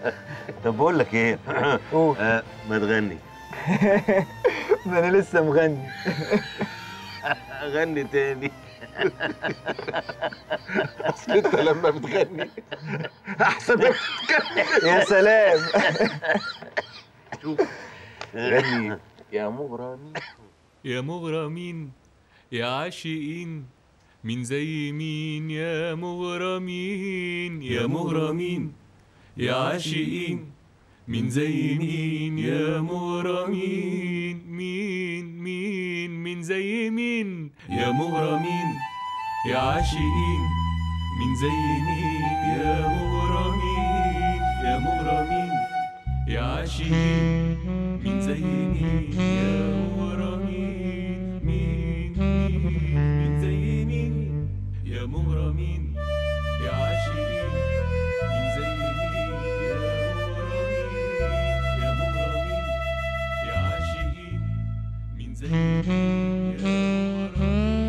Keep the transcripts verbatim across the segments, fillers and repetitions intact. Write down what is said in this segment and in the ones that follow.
طب بقول لك ايه؟ قول. آه ما تغني. ما انا لسه مغني. غني تاني. اصل انت لما بتغني احسن ما بتتكلم. يا سلام. شوف غني يا مغرمين. يا مغرمين يا عاشقين، مين زي مين يا مغرمين، يا مغرمين يا عاشقين، مين زي مين يا مغرمين، مين مين مين زي مين يا مغرمين يا عاشقين، مين زي مين يا مغرمين، يا مغرمين يا عاشقين، مين زي مين يا مغرمين، مين مين مين زي مين يا مغرمين يا عاشقين، مين زي مين يا مغرمين، يا مغرمين يا عاشقين، مين زي مين يا مغرمين.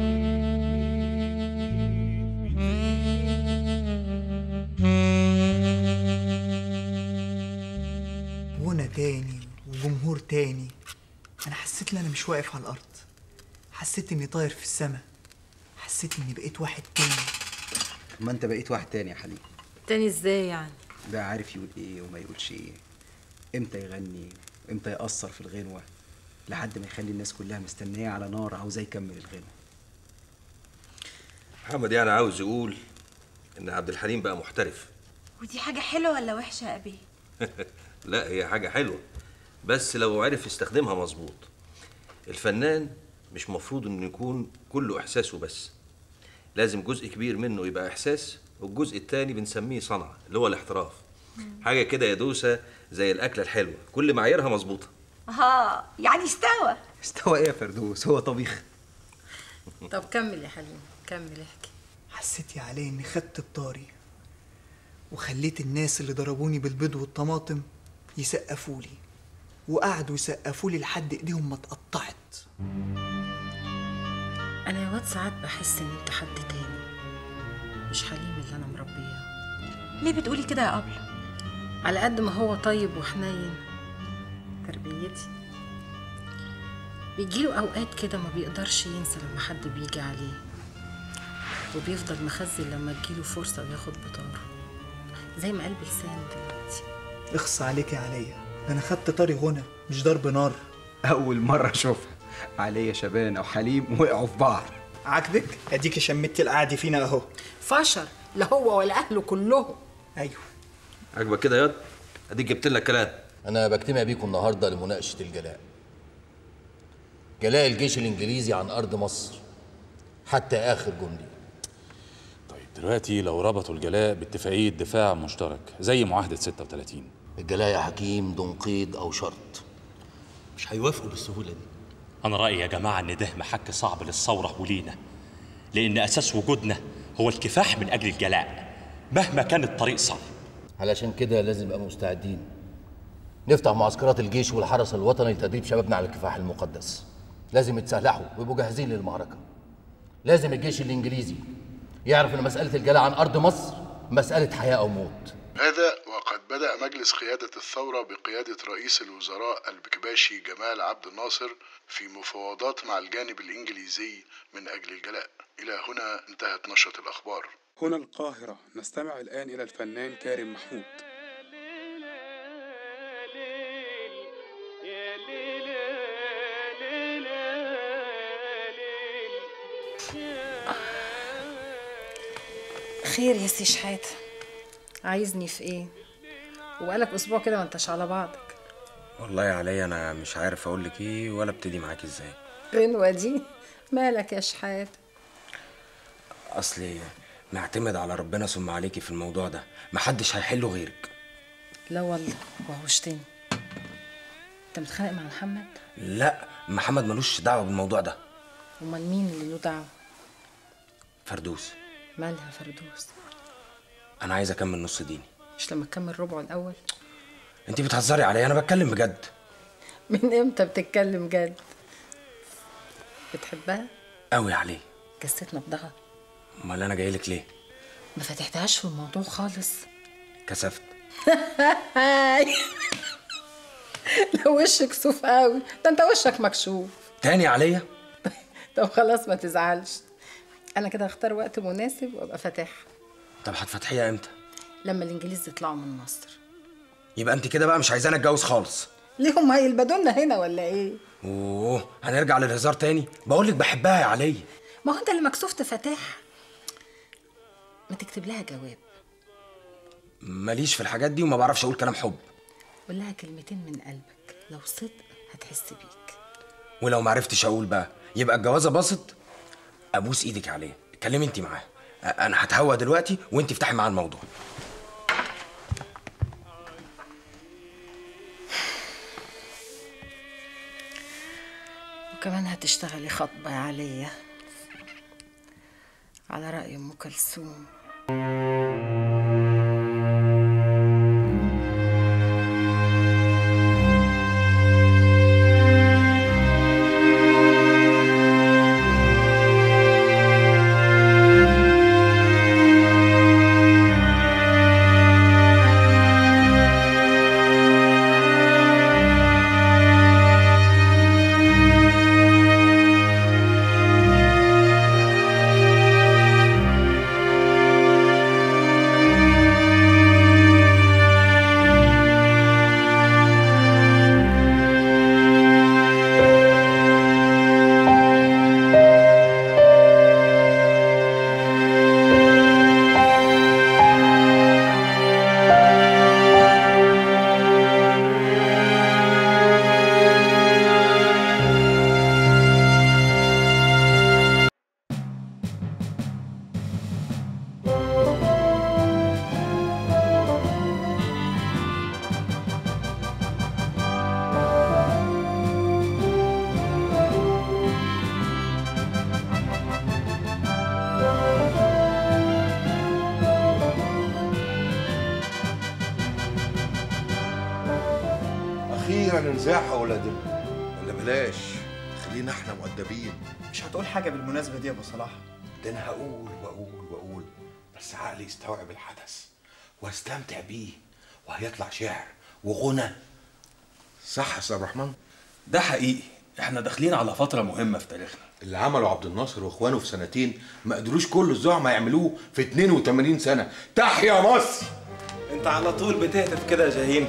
وانا تاني وجمهور تاني. انا حسيت ان انا مش واقف على الارض، حسيت اني طاير في السما، حسيت اني بقيت واحد تاني. ما انت بقيت واحد تاني يا حليم. تاني ازاي يعني؟ ده عارف يقول ايه وما يقولش ايه، امتى يغني امتى يأثر في الغنوة، لحد ما يخلي الناس كلها مستنية على نار عاوزاه يكمل الغنوة. محمد يعني عاوز يقول ان عبد الحليم بقى محترف. ودي حاجة حلوة ولا وحشة يا أبي؟ لا هي حاجة حلوة، بس لو عرف يستخدمها مظبوط. الفنان مش مفروض انه يكون كله احساسه بس، لازم جزء كبير منه يبقى احساس، والجزء التاني بنسميه صنعة اللي هو الاحتراف. حاجة كده يا دوسة زي الأكلة الحلوة، كل معاييرها مظبوطة. اه يعني استوى. استوى ايه يا فردوس؟ هو طبيخ. طب كمل يا حليم، كمل احكي. حسيت يا علي اني خدت بطاري وخليت الناس اللي ضربوني بالبيض والطماطم يسقفوا لي، وقعدوا يسقفوا لي لحد ايديهم ما اتقطعت. انا يا واد ساعات بحس ان انت حد تاني، مش حليم اللي انا مربياه. ليه بتقولي كده يا أبلة؟ على قد ما هو طيب وحنين تربيتي، بيجيله اوقات كده ما بيقدرش ينسى لما حد بيجي عليه، وبيفضل مخزن لما تجيله فرصه وياخد بطاره، زي ما قلب لسانه دلوقتي. اخص عليك يا عليا، ده انا خدت طاري غنى مش ضرب نار. اول مرة اشوفها عليا شبان او حليم وقعوا في بعض. عاجبك؟ اديكي شمتي القعد فينا اهو. فشر لا هو ولا اهله كلهم. ايوه عاجبك كده ياض؟ اديك جبت لك كلام. أنا بجتمع بيكم النهارده لمناقشة الجلاء. جلاء الجيش الإنجليزي عن أرض مصر حتى آخر جندي. طيب دلوقتي لو ربطوا الجلاء باتفاقية دفاع مشترك زي معاهدة ستة وثلاثين، الجلاء يا حكيم دون قيد أو شرط مش هيوافقوا بالسهولة دي. أنا رأيي يا جماعة إن ده محك صعب للثورة ولينا، لأن أساس وجودنا هو الكفاح من أجل الجلاء مهما كان الطريق صعب. علشان كده لازم نبقى مستعدين نفتح معسكرات الجيش والحرس الوطني لتدريب شبابنا على الكفاح المقدس. لازم يتسلحوا ويبقوا جاهزين للمعركة. لازم الجيش الإنجليزي يعرف إن مسألة الجلاء عن أرض مصر مسألة حياة أو موت. هذا وقد بدأ مجلس قيادة الثورة بقيادة رئيس الوزراء البكباشي جمال عبد الناصر في مفاوضات مع الجانب الإنجليزي من أجل الجلاء. إلى هنا انتهت نشرة الأخبار. هنا القاهرة، نستمع الآن إلى الفنان كارم محمود. خير يا سي شحاتة، عايزني في ايه؟ وبقالك اسبوع كده ما انتش على بعضك. والله يا علي انا مش عارف اقول لك ايه ولا ابتدي معاكي ازاي. غنوة دي مالك يا شحاتة؟ اصلي معتمد على ربنا ثم عليكي في الموضوع ده، محدش هيحله غيرك. لا والله وحشتني. انت متخانق مع محمد؟ لا محمد ملوش دعوه بالموضوع ده. امال مين اللي له دعوه؟ فردوس. مالها فردوس؟ انا عايز اكمل نص ديني. مش لما تكمل ربعه الاول؟ انت بتهزري عليا، انا بتكلم بجد. من امتى بتتكلم جد؟ بتحبها قوي عليه. كسيت نبضها. امال انا جايلك ليه؟ ما فتحتهاش في الموضوع خالص. كسفت. لو وشك كسوف قوي، ده انت وشك مكشوف. تاني عليا؟ طب خلاص ما تزعلش، انا كده هختار وقت مناسب وابقى فاتحها. طب هتفتحيها امتى؟ لما الانجليز يطلعوا من مصر. يبقى انت كده بقى مش عايزاني اتجوز خالص. ليه هم هيلبدوا لنا هنا ولا ايه؟ اوه هنرجع للهزار تاني؟ بقول لك بحبها يا عليا. ما هو انت اللي مكسوف تفتحها. ما تكتب لها جواب. ماليش في الحاجات دي وما بعرفش اقول كلام حب. قول لها كلمتين من قلبك، لو صدق هتحس بيك. ولو ما عرفتش اقول بقى يبقى الجوازه باظت. ابوس ايدك عليه، اتكلمي انت معاه. انا هتهوى دلوقتي وانت افتحي معاه الموضوع. وكمان هتشتغلي خطبه يا عليا على رأي ام كلثوم. اخيرا نزاحه ولادنا. ولا بلاش، خلينا احنا مؤدبين. مش هتقول حاجه بالمناسبه دي يا ابو صلاح؟ ده انا هقول واقول واقول، بس عقلي يستوعب الحدث واستمتع بيه، وهيطلع شعر وغنى. صح يا استاذ الرحمن؟ ده حقيقي، احنا داخلين على فتره مهمه في تاريخنا. اللي عمله عبد الناصر واخوانه في سنتين ما قدروش كل الزعماء يعملوه في اتنين وتمانين سنه. تحيا مصر! انت على طول بتهتف كده يا جاهين.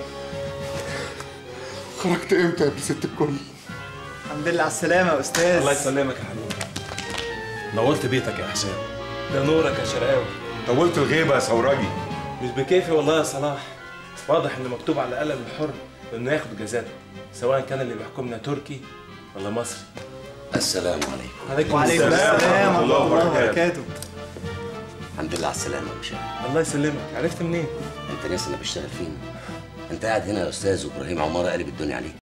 خرجت امتى يا ابن ست الكل؟ الحمد لله على السلامه يا استاذ. الله يسلمك يا حبيبي. نورت بيتك يا حسام. ده نورك يا شرقاوي. طولت الغيبه يا ثوراجي. مش بكيفي والله يا صلاح. واضح ان مكتوب على قلم الحر انه ياخد جزاته، سواء كان اللي بيحكمنا تركي ولا مصري. السلام عليكم. عليكم السلام ورحمه الله وبركاته. الحمد لله على السلامه يا باشا. الله يسلمك. عرفت منين؟ انت ناسي انا بشتغل فين؟ انت قاعد هنا يا استاذ وابراهيم عماره قلب الدنيا عليك.